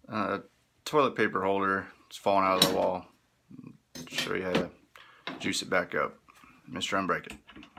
Toilet paper holder. It's falling out of the wall. Show you how to juice it back up. Mr. UnBreakIt.